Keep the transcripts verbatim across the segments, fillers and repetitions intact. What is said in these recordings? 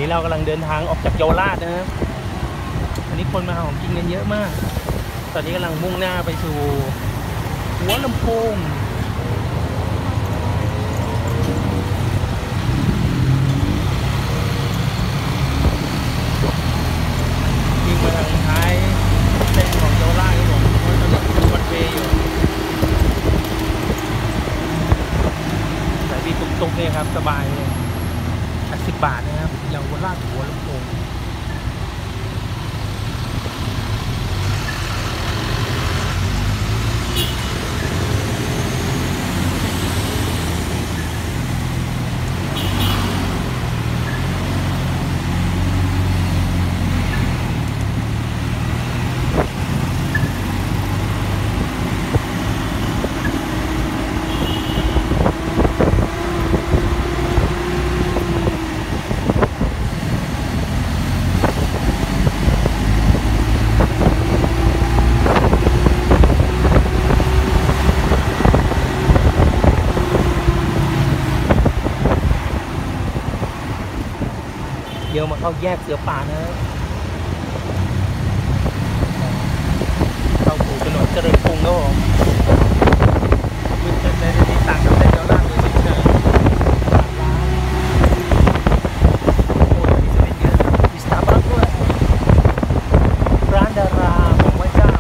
นี้เรากำลังเดินทางออกจากเยาวราชนะครับอันนี้คนมาหาของกินกันเยอะมากตอนนี้กำลังมุ่งหน้าไปสู่หัวลำโพงวิ่งมาทางท้ายเส้นของเยาวราชครับผมเพราะตอนนี้เป็นวันเวย์อยู่สายบีตุกๆเนี่ยครับสบายเลยสิบบาทนะครับเยาวราชหัวลำโพงเดี๋ยวมาเข้าแยกเสือป่านะเข้าสู่ถนนเจริญกรุงครับผมมีเส้นในที่ต่างกับเส้นเยาวราชเลยเฉยๆโอ้ยมีเส้นเยอะมีสตาร์บัคด้วยร้านดาราของพระเจ้า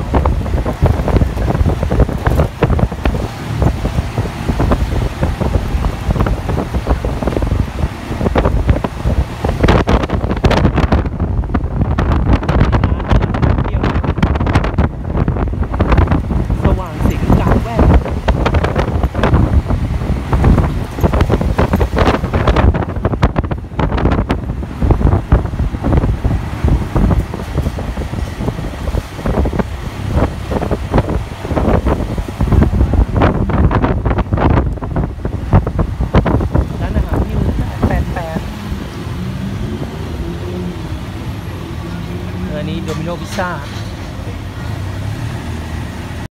อันนี้โดมิโนพิซซ่า